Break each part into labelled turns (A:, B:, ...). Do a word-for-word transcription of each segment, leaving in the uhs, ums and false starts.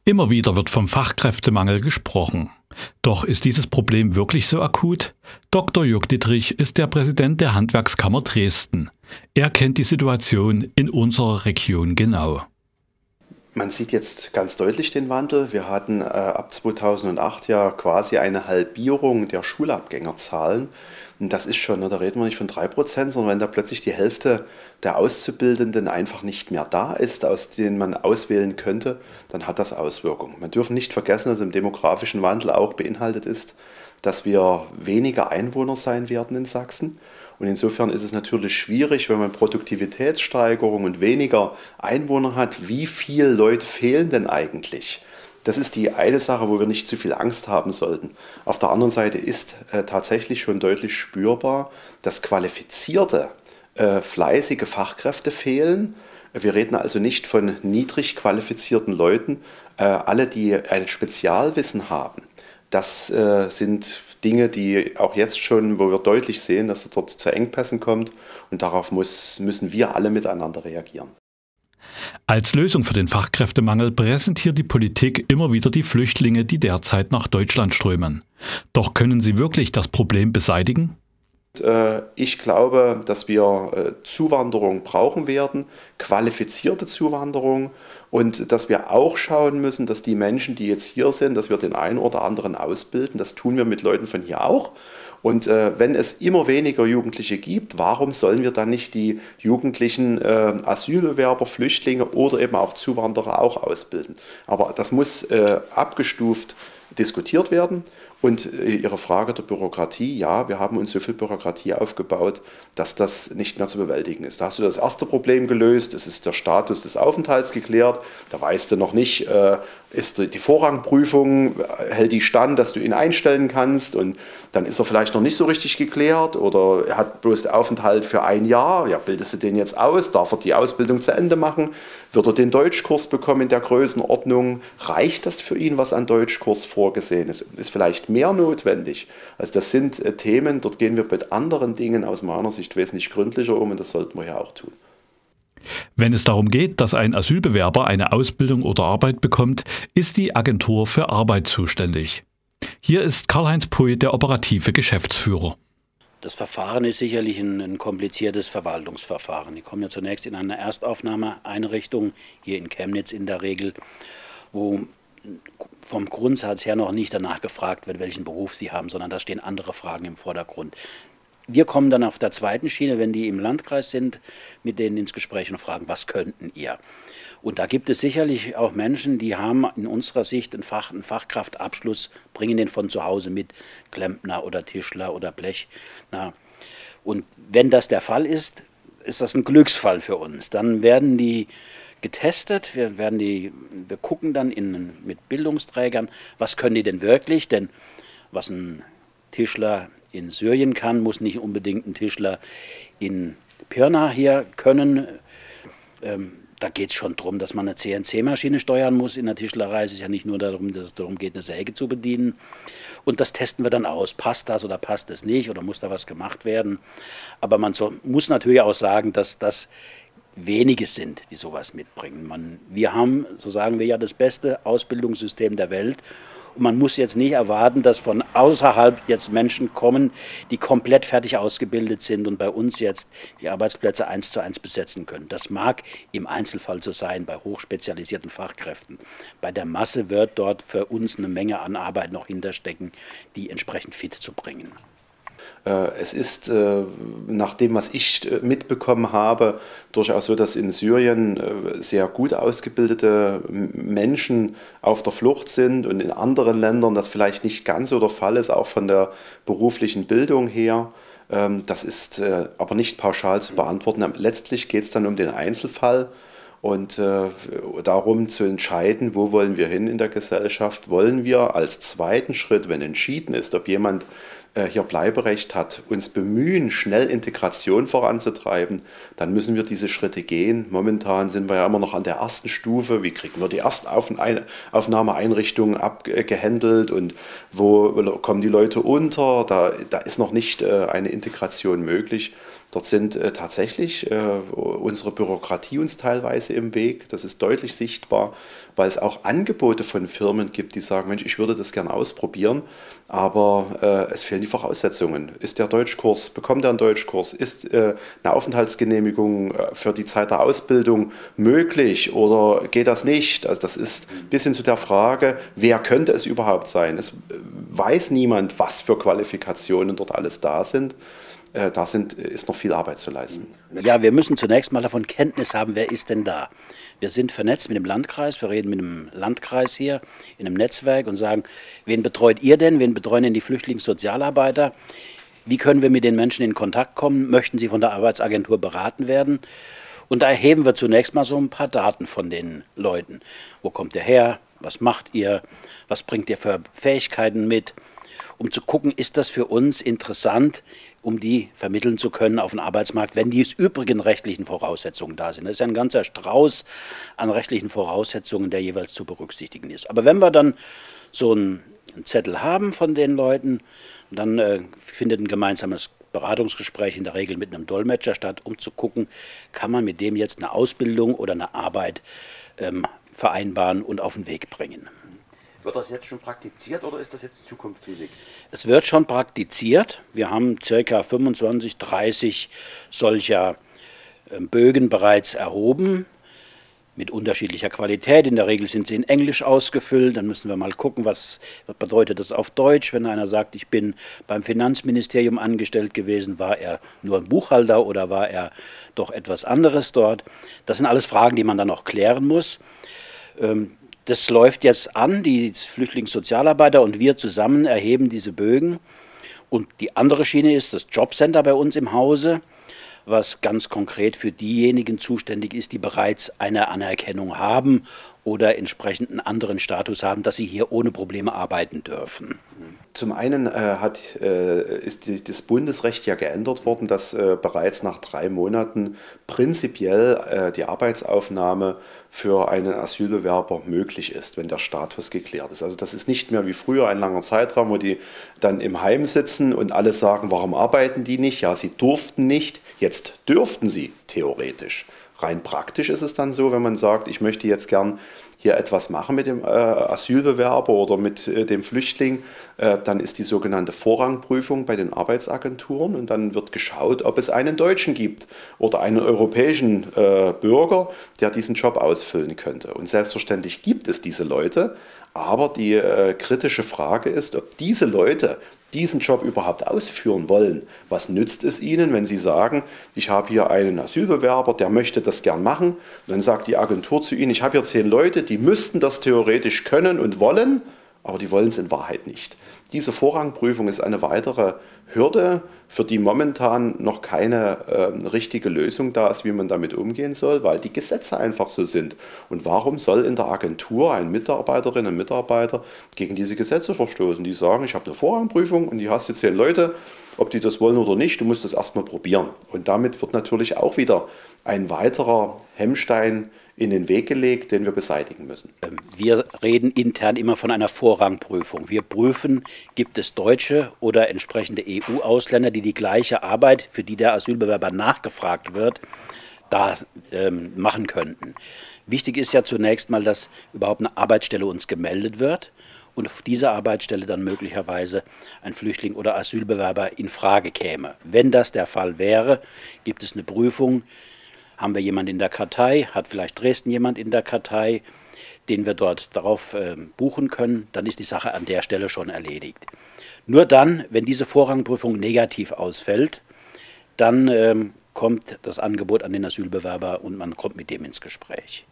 A: Immer wieder wird vom Fachkräftemangel gesprochen. Doch ist dieses Problem wirklich so akut? Doktor Jörg Dittrich ist der Präsident der Handwerkskammer Dresden. Er kennt die Situation in unserer Region genau.
B: Man sieht jetzt ganz deutlich den Wandel. Wir hatten äh, ab zweitausendacht ja quasi eine Halbierung der Schulabgängerzahlen. Und das ist schon, ne, da reden wir nicht von drei Prozent, sondern wenn da plötzlich die Hälfte der Auszubildenden einfach nicht mehr da ist, aus denen man auswählen könnte, dann hat das Auswirkungen. Wir dürfen nicht vergessen, dass im demografischen Wandel auch beinhaltet ist, dass wir weniger Einwohner sein werden in Sachsen. Und insofern ist es natürlich schwierig, wenn man Produktivitätssteigerung und weniger Einwohner hat, wie viele Leute fehlen denn eigentlich? Das ist die eine Sache, wo wir nicht zu viel Angst haben sollten. Auf der anderen Seite ist äh, tatsächlich schon deutlich spürbar, dass qualifizierte, äh, fleißige Fachkräfte fehlen. Wir reden also nicht von niedrig qualifizierten Leuten, äh, alle, die ein Spezialwissen haben. Das äh, sind Dinge, die auch jetzt schon, wo wir deutlich sehen, dass es dort zu Engpässen kommt. Und darauf muss, müssen wir alle miteinander reagieren.
A: Als Lösung für den Fachkräftemangel präsentiert die Politik immer wieder die Flüchtlinge, die derzeit nach Deutschland strömen. Doch können sie wirklich das Problem beseitigen?
B: Ich glaube, dass wir Zuwanderung brauchen werden, qualifizierte Zuwanderung, und dass wir auch schauen müssen, dass die Menschen, die jetzt hier sind, dass wir den einen oder anderen ausbilden. Das tun wir mit Leuten von hier auch. Und äh, wenn es immer weniger Jugendliche gibt, warum sollen wir dann nicht die jugendlichen äh, Asylbewerber, Flüchtlinge oder eben auch Zuwanderer auch ausbilden? Aber das muss äh, abgestuft diskutiert werden. Und äh, Ihre Frage der Bürokratie, ja, wir haben uns so viel Bürokratie aufgebaut, dass das nicht mehr zu bewältigen ist. Da hast du das erste Problem gelöst, es ist der Status des Aufenthalts geklärt, da weißt du noch nicht, äh, ist die Vorrangprüfung, hält die stand, dass du ihn einstellen kannst, und dann ist er vielleicht noch nicht so richtig geklärt oder er hat bloß den Aufenthalt für ein Jahr, ja, bildest du den jetzt aus, darf er die Ausbildung zu Ende machen, wird er den Deutschkurs bekommen in der Größenordnung, reicht das für ihn, was an Deutschkurs vorgesehen ist, ist vielleicht mehr notwendig. Also das sind äh, Themen, dort gehen wir mit anderen Dingen aus meiner Sicht wesentlich gründlicher um, und das sollten wir ja auch tun.
A: Wenn es darum geht, dass ein Asylbewerber eine Ausbildung oder Arbeit bekommt, ist die Agentur für Arbeit zuständig. Hier ist Karl-Heinz Puy der operative Geschäftsführer.
C: Das Verfahren ist sicherlich ein, ein kompliziertes Verwaltungsverfahren. Die kommen ja zunächst in eine Erstaufnahmeeinrichtung, hier in Chemnitz in der Regel, wo vom Grundsatz her noch nicht danach gefragt wird, welchen Beruf sie haben, sondern da stehen andere Fragen im Vordergrund. Wir kommen dann auf der zweiten Schiene, wenn die im Landkreis sind, mit denen ins Gespräch und fragen, was könnten ihr? Und da gibt es sicherlich auch Menschen, die haben in unserer Sicht einen, Fach, einen Fachkraftabschluss, bringen den von zu Hause mit, Klempner oder Tischler oder Blech. Na, und wenn das der Fall ist, ist das ein Glücksfall für uns. Dann werden die getestet, wir, werden die, wir gucken dann in, mit Bildungsträgern, was können die denn wirklich, denn was ein Tischler in Syrien kann, muss nicht unbedingt ein Tischler in Pirna hier können. Ähm, da geht es schon darum, dass man eine C N C-Maschine steuern muss in der Tischlerei. Es ist ja nicht nur darum, dass es darum geht, eine Säge zu bedienen. Und das testen wir dann aus. Passt das oder passt es nicht oder muss da was gemacht werden? Aber man so, muss natürlich auch sagen, dass das wenige sind, die sowas mitbringen. Man, wir haben, so sagen wir ja, das beste Ausbildungssystem der Welt. Und man muss jetzt nicht erwarten, dass von außerhalb jetzt Menschen kommen, die komplett fertig ausgebildet sind und bei uns jetzt die Arbeitsplätze eins zu eins besetzen können. Das mag im Einzelfall so sein, bei hochspezialisierten Fachkräften. Bei der Masse wird dort für uns eine Menge an Arbeit noch hinterstecken, die entsprechend fit zu bringen.
B: Es ist, nach dem, was ich mitbekommen habe, durchaus so, dass in Syrien sehr gut ausgebildete Menschen auf der Flucht sind und in anderen Ländern das vielleicht nicht ganz so der Fall ist, auch von der beruflichen Bildung her. Das ist aber nicht pauschal zu beantworten. Letztlich geht es dann um den Einzelfall und darum zu entscheiden, wo wollen wir hin in der Gesellschaft. Wollen wir als zweiten Schritt, wenn entschieden ist, ob jemand hier Bleiberecht hat, uns bemühen, schnell Integration voranzutreiben, dann müssen wir diese Schritte gehen. Momentan sind wir ja immer noch an der ersten Stufe. Wie kriegen wir die Erstaufnahmeeinrichtungen abgehandelt und wo kommen die Leute unter? Da, da ist noch nicht eine Integration möglich. Dort sind äh, tatsächlich äh, unsere Bürokratie uns teilweise im Weg. Das ist deutlich sichtbar, weil es auch Angebote von Firmen gibt, die sagen, Mensch, ich würde das gerne ausprobieren, aber äh, es fehlen die Voraussetzungen. Ist der Deutschkurs, bekommt er einen Deutschkurs? Ist äh, eine Aufenthaltsgenehmigung für die Zeit der Ausbildung möglich oder geht das nicht? Also das ist bis hin zu der Frage, wer könnte es überhaupt sein? Es weiß niemand, was für Qualifikationen dort alles da sind. Da sind, ist noch viel Arbeit zu leisten.
C: Ja, wir müssen zunächst mal davon Kenntnis haben, wer ist denn da. Wir sind vernetzt mit dem Landkreis, wir reden mit dem Landkreis hier in einem Netzwerk und sagen, wen betreut ihr denn, wen betreuen denn die Flüchtlingssozialarbeiter, wie können wir mit den Menschen in Kontakt kommen, möchten sie von der Arbeitsagentur beraten werden. Und da erheben wir zunächst mal so ein paar Daten von den Leuten. Wo kommt ihr her, was macht ihr, was bringt ihr für Fähigkeiten mit, um zu gucken, ist das für uns interessant, um die vermitteln zu können auf den Arbeitsmarkt, wenn die übrigen rechtlichen Voraussetzungen da sind. Das ist ja ein ganzer Strauß an rechtlichen Voraussetzungen, der jeweils zu berücksichtigen ist. Aber wenn wir dann so einen Zettel haben von den Leuten, dann äh, findet ein gemeinsames Beratungsgespräch in der Regel mit einem Dolmetscher statt, um zu gucken, kann man mit dem jetzt eine Ausbildung oder eine Arbeit ähm, vereinbaren und auf den Weg bringen.
D: Wird das jetzt schon praktiziert oder ist das jetzt Zukunftsmusik?
C: Es wird schon praktiziert. Wir haben ca. fünfundzwanzig, dreißig solcher Bögen bereits erhoben, mit unterschiedlicher Qualität. In der Regel sind sie in Englisch ausgefüllt. Dann müssen wir mal gucken, was, was bedeutet das auf Deutsch. Wenn einer sagt, ich bin beim Finanzministerium angestellt gewesen, war er nur ein Buchhalter oder war er doch etwas anderes dort? Das sind alles Fragen, die man dann auch klären muss. Das läuft jetzt an, die Flüchtlingssozialarbeiter und wir zusammen erheben diese Bögen. Und die andere Schiene ist das Jobcenter bei uns im Hause, was ganz konkret für diejenigen zuständig ist, die bereits eine Anerkennung haben oder entsprechend einen anderen Status haben, dass sie hier ohne Probleme arbeiten dürfen.
B: Zum einen äh, hat, äh, ist die, das Bundesrecht ja geändert worden, dass äh, bereits nach drei Monaten prinzipiell äh, die Arbeitsaufnahme für einen Asylbewerber möglich ist, wenn der Status geklärt ist. Also das ist nicht mehr wie früher ein langer Zeitraum, wo die dann im Heim sitzen und alle sagen, warum arbeiten die nicht? Ja, sie durften nicht, jetzt dürften sie theoretisch. Rein praktisch ist es dann so, wenn man sagt, ich möchte jetzt gern hier etwas machen mit dem äh, Asylbewerber oder mit äh, dem Flüchtling, äh, dann ist die sogenannte Vorrangprüfung bei den Arbeitsagenturen und dann wird geschaut, ob es einen Deutschen gibt oder einen europäischen äh, Bürger, der diesen Job ausfüllen könnte. Und selbstverständlich gibt es diese Leute, aber die äh, kritische Frage ist, ob diese Leute diesen Job überhaupt ausführen wollen. Was nützt es ihnen, wenn sie sagen, ich habe hier einen Asylbewerber, der möchte das gern machen. Und dann sagt die Agentur zu ihnen, ich habe hier zehn Leute, die müssten das theoretisch können und wollen, aber die wollen es in Wahrheit nicht. Diese Vorrangprüfung ist eine weitere Hürde, für die momentan noch keine äh, richtige Lösung da ist, wie man damit umgehen soll, weil die Gesetze einfach so sind. Und warum soll in der Agentur ein Mitarbeiterin, ein Mitarbeiter gegen diese Gesetze verstoßen? Die sagen, ich habe eine Vorrangprüfung und die hast jetzt zehn Leute, ob die das wollen oder nicht, du musst das erstmal probieren. Und damit wird natürlich auch wieder ein weiterer Hemmstein in den Weg gelegt, den wir beseitigen müssen.
C: Wir reden intern immer von einer Vorrangprüfung. Wir prüfen, gibt es Deutsche oder entsprechende E U-Ausländer, die die gleiche Arbeit, für die der Asylbewerber nachgefragt wird, da ähm, machen könnten. Wichtig ist ja zunächst mal, dass überhaupt eine Arbeitsstelle uns gemeldet wird und auf dieser Arbeitsstelle dann möglicherweise ein Flüchtling oder Asylbewerber in Frage käme. Wenn das der Fall wäre, gibt es eine Prüfung. Haben wir jemanden in der Kartei, hat vielleicht Dresden jemand in der Kartei, den wir dort darauf äh, buchen können, dann ist die Sache an der Stelle schon erledigt. Nur dann, wenn diese Vorrangprüfung negativ ausfällt, dann ähm, kommt das Angebot an den Asylbewerber und man kommt mit dem ins Gespräch.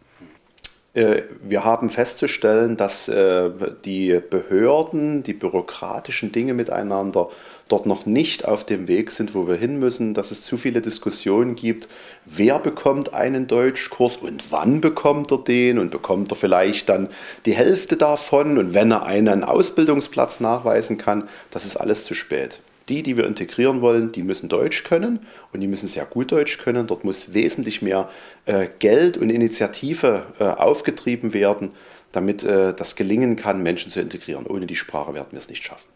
B: Wir haben festzustellen, dass die Behörden, die bürokratischen Dinge miteinander dort noch nicht auf dem Weg sind, wo wir hin müssen, dass es zu viele Diskussionen gibt, wer bekommt einen Deutschkurs und wann bekommt er den und bekommt er vielleicht dann die Hälfte davon und wenn er einen Ausbildungsplatz nachweisen kann, das ist alles zu spät. Die, die wir integrieren wollen, die müssen Deutsch können und die müssen sehr gut Deutsch können. Dort muss wesentlich mehr äh, Geld und Initiative äh, aufgetrieben werden, damit äh, das gelingen kann, Menschen zu integrieren. Ohne die Sprache werden wir es nicht schaffen.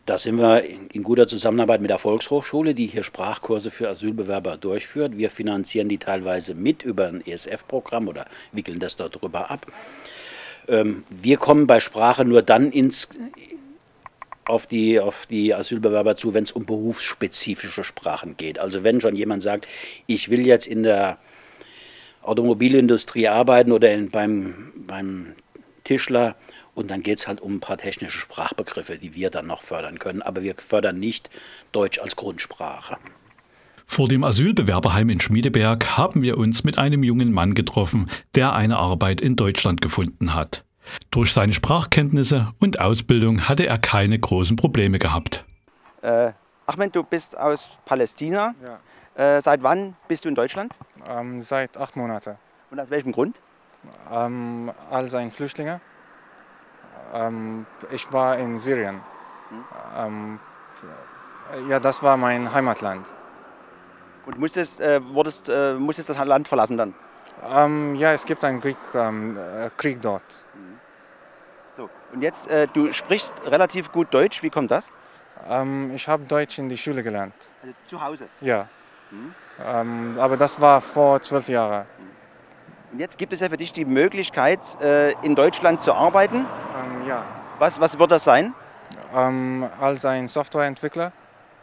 C: Da sind wir in guter Zusammenarbeit mit der Volkshochschule, die hier Sprachkurse für Asylbewerber durchführt. Wir finanzieren die teilweise mit über ein E S F-Programm oder wickeln das darüber ab. Wir kommen bei Sprache nur dann ins, auf, die, auf die Asylbewerber zu, wenn es um berufsspezifische Sprachen geht. Also wenn schon jemand sagt, ich will jetzt in der Automobilindustrie arbeiten oder in, beim, beim Tischler, und dann geht es halt um ein paar technische Sprachbegriffe, die wir dann noch fördern können. Aber wir fördern nicht Deutsch als Grundsprache.
A: Vor dem Asylbewerberheim in Schmiedeberg haben wir uns mit einem jungen Mann getroffen, der eine Arbeit in Deutschland gefunden hat. Durch seine Sprachkenntnisse und Ausbildung hatte er keine großen Probleme gehabt.
E: Äh, Ahmed, du bist aus Palästina.
F: Ja.
E: Äh, seit wann bist du in Deutschland?
F: Ähm, seit acht Monaten.
E: Und aus welchem Grund?
F: Ähm, als ein Flüchtling. Ähm, ich war in Syrien. Ähm, ja, das war mein Heimatland.
E: Und musstest, äh, wurdest, äh, musstest das Land verlassen dann?
F: Ähm, ja, es gibt einen Krieg, ähm, Krieg dort.
E: So, und jetzt, äh, du sprichst relativ gut Deutsch. Wie kommt das?
F: Ähm, ich habe Deutsch in die Schule gelernt.
E: Also zu Hause?
F: Ja. Mhm. Ähm, aber das war vor zwölf Jahren.
E: Und jetzt gibt es ja für dich die Möglichkeit, äh, in Deutschland zu arbeiten.
F: Ähm, ja.
E: Was, was wird das sein?
F: Ähm, als ein Softwareentwickler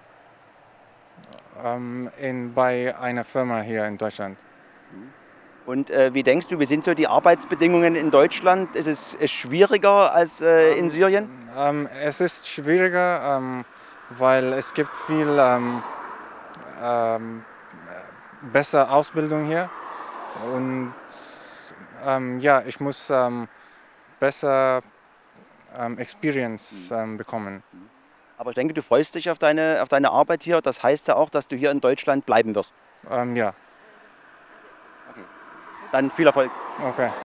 F: ähm, in, bei einer Firma hier in Deutschland.
E: Und äh, wie denkst du, wie sind so die Arbeitsbedingungen in Deutschland? Ist es ist schwieriger als äh, in Syrien?
F: Ähm, es ist schwieriger, ähm, weil es gibt viel ähm, ähm, bessere Ausbildung hier. Und ähm, ja, ich muss ähm, besser ähm, Experience ähm, bekommen.
E: Aber ich denke, du freust dich auf deine, auf deine Arbeit hier. Das heißt ja auch, dass du hier in Deutschland bleiben wirst.
F: Ähm, ja.
E: Okay. Dann viel Erfolg.
F: Okay.